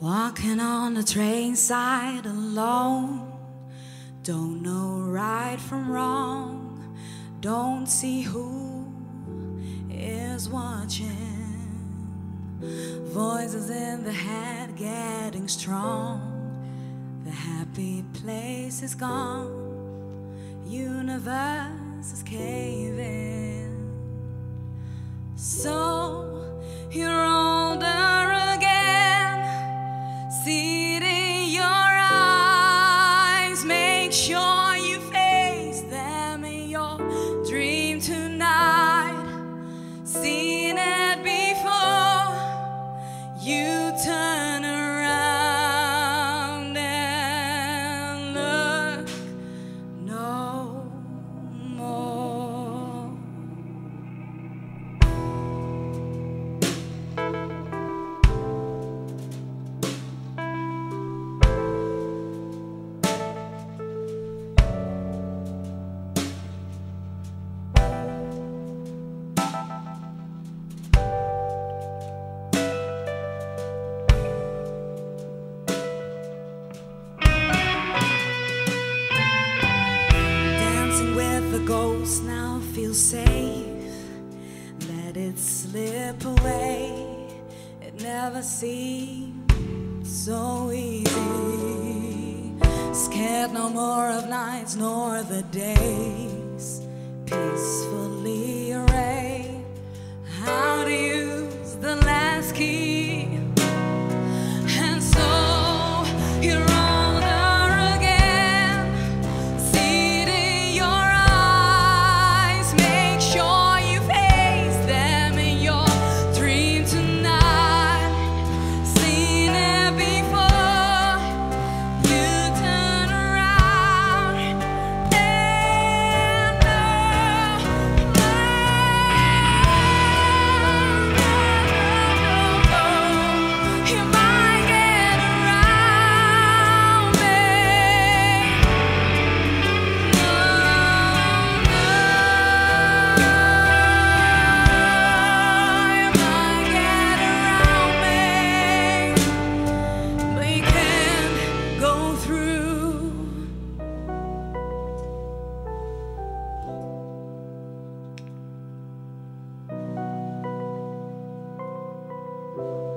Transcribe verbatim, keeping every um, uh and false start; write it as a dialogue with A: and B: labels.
A: Walking on the train side alone, don't know right from wrong, don't see who is watching. Voices in the head getting strong, the happy place is gone, universe is caving. So you're older again, see it in your eyes, make sure you face them in your dream tonight. Seen it before, you turn around and look no more. The ghost now feels safe, let it slip away. It never seemed so easy. Scared no more of nights nor the days, peacefully arrayed. How to use the last key, and so you're through.